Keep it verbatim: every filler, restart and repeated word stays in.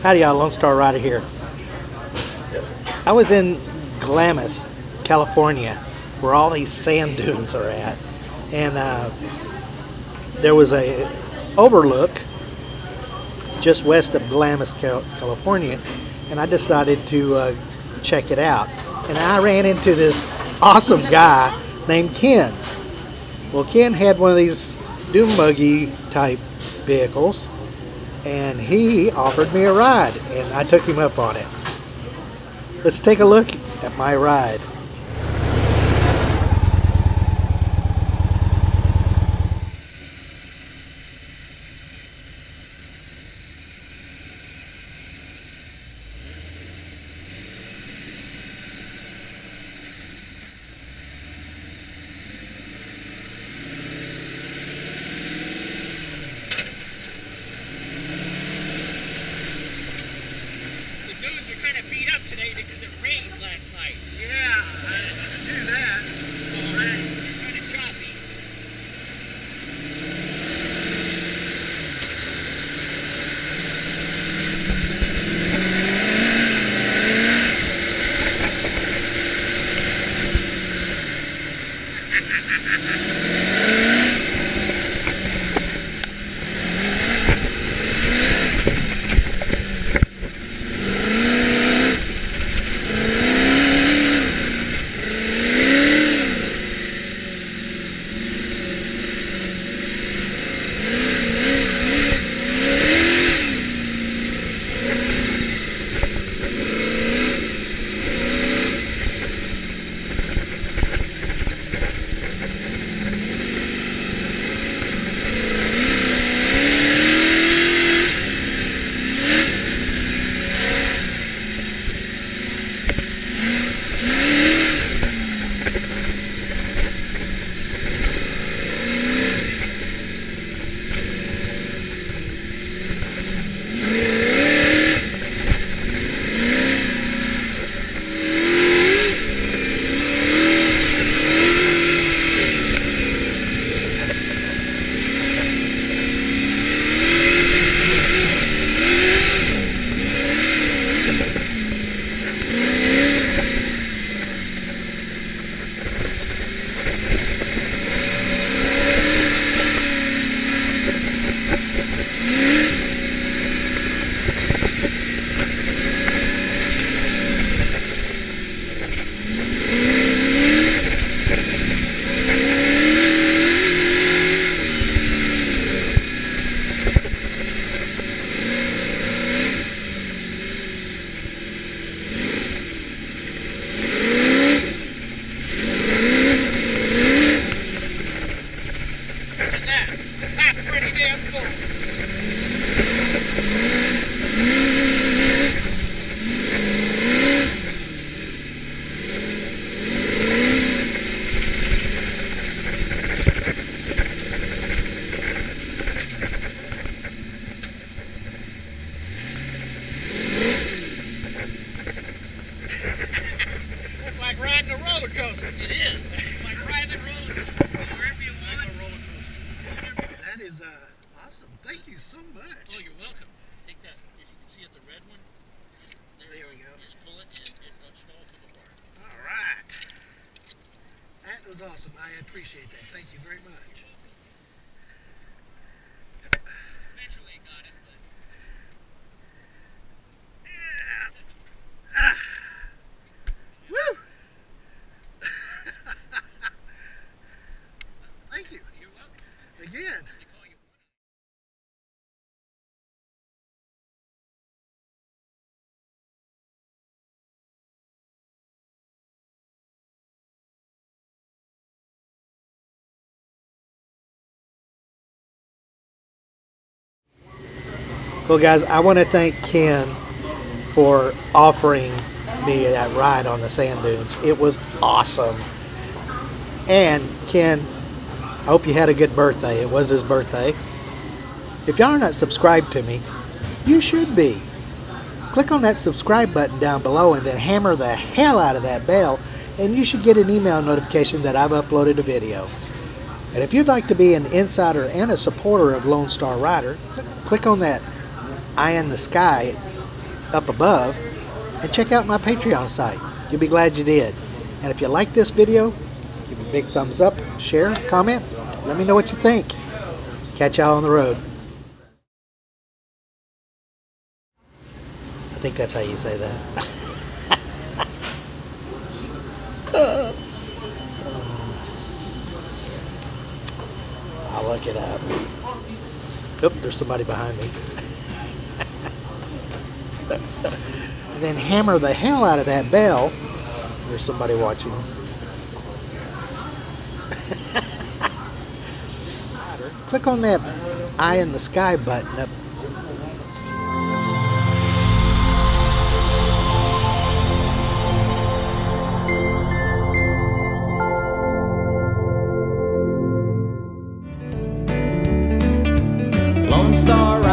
Howdy y'all, Lone Star Rider here. I was in Glamis, California, where all these sand dunes are at, and uh, there was a overlook just west of Glamis, California, and I decided to uh, check it out. And I ran into this awesome guy named Ken. Well, Ken had one of these dune buggy type vehicles, and he offered me a ride, and I took him up on it. Let's take a look at my ride. Beat up today because it rained last night. Yeah, I knew that. All right. It's kind of choppy. It's like riding a roller coaster. It is. It's like riding a roller coaster. Wherever you want. Like a roller coaster. That is uh, awesome. Thank you so much. Oh, you're welcome. Take that. If you can see it, the red one. Just, there, there we go. Just pull it and it should all come apart. All right. That was awesome. I appreciate that. Thank you very much. Eventually got it, but. Yeah. Ah. Woo! Thank you. You're welcome. Again. They call you. Well, guys, I want to thank Ken for offering me that ride on the sand dunes. It was awesome. And Ken, I hope you had a good birthday. It was his birthday. If y'all are not subscribed to me, you should be. Click on that subscribe button down below and then hammer the hell out of that bell, and you should get an email notification that I've uploaded a video. And if you'd like to be an insider and a supporter of Lone Star Rider, click on that eye in the sky up above and check out my Patreon site. You'll be glad you did. And if you like this video, give it a big thumbs up, share, comment. Let me know what you think. Catch y'all on the road. I think that's how you say that. I'll look it up. Oop, there's somebody behind me. And then hammer the hell out of that bell. There's somebody watching. Click on that eye in the sky button up. Lone Star